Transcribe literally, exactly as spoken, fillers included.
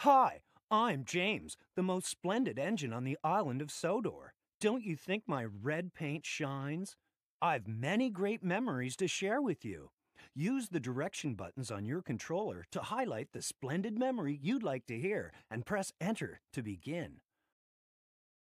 Hi, I'm James, the most splendid engine on the island of Sodor. Don't you think my red paint shines? I've many great memories to share with you. Use the direction buttons on your controller to highlight the splendid memory you'd like to hear and press Enter to begin.